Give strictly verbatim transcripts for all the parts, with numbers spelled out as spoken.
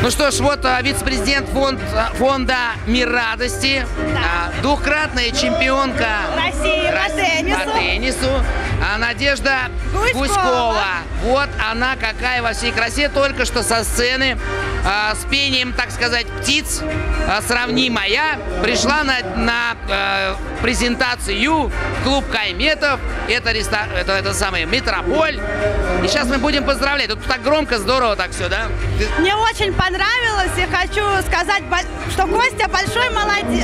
Ну что ж, вот а, вице-президент фонд, а, фонда «Мир радости», Да. а, двукратная чемпионка России по теннису. по теннису, а, Надежда Гуськова. Гуськова. Вот она какая во всей красе, только что со сцены а, с пением, так сказать, птиц а, сравнимая, пришла на, на а, презентацию в клуб Кайметов. Это, реста... это, это самый Метрополь. И сейчас мы будем поздравлять. Тут так громко, здорово так все, да? Ты- Мне очень понравилось, и хочу сказать, бо- что Костя большой молодец,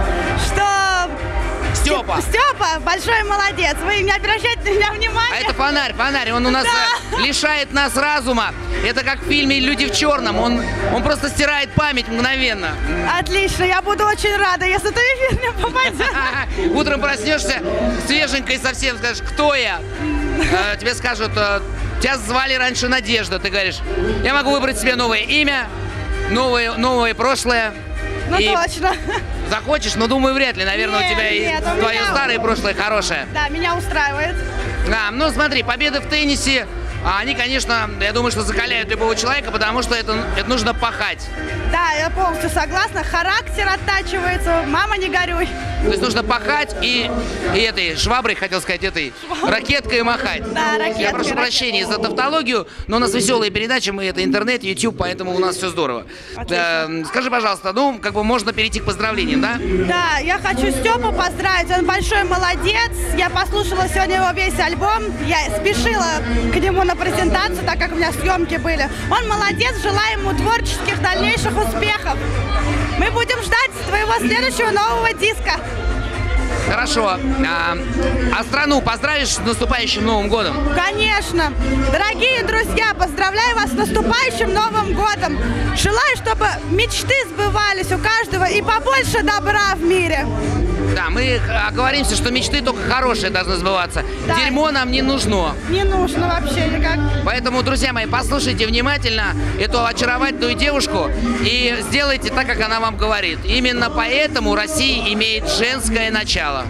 что Степа. Степа большой молодец. Вы не обращайте на меня А внимания. это фонарь, фонарь, он у нас Да. э, лишает нас разума. Это как в фильме «Люди в черном». Он, он просто стирает память мгновенно. Отлично, я буду очень рада, если ты в эфир мне попадешь. Утром проснешься свеженькой совсем, скажешь, кто я? Э, Тебе скажут, э, тебя звали раньше Надежда. Ты говоришь, я могу выбрать себе новое имя, новое, новое прошлое. Ну И точно. захочешь, но думаю, вряд ли. Наверное, Нет, у тебя нет, и у твое меня- старое прошлое хорошее. Да, меня устраивает. А, ну смотри, победы в теннисе, а, они, конечно, я думаю, что закаляют любого человека, потому что это, это нужно пахать. Да, я полностью согласна. Характер оттачивается. Мама, не горюй. То есть нужно пахать и, и этой шваброй, хотел сказать, этой ракеткой махать. Да, ракеткой, Я прошу ракеткой. прощения за тавтологию, но у нас веселые передачи, мы это интернет, YouTube, поэтому у нас все здорово. Отлично. Да, скажи, пожалуйста, ну, как бы можно перейти к поздравлениям, да? Да, я хочу Степу поздравить. Он большой молодец. Я послушала сегодня его весь альбом. Я спешила к нему на презентацию, так как у меня съемки были. Он молодец. Желаю ему творческих дальнейших успехов. Мы будем ждать твоего следующего нового диска. Хорошо. А, а страну поздравишь с наступающим Новым годом? Конечно. Дорогие друзья, поздравляю вас с наступающим Новым годом. Желаю, чтобы мечты сбывались у каждого и побольше добра в мире. Да, мы оговоримся, что мечты только хорошие должны сбываться. Да. Дерьмо нам не нужно. Не нужно вообще никак. Поэтому, друзья мои, послушайте внимательно эту очаровательную девушку и сделайте так, как она вам говорит. Именно поэтому Россия имеет женское начало.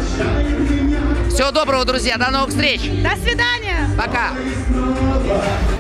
Всего доброго, друзья. До новых встреч. До свидания. Пока.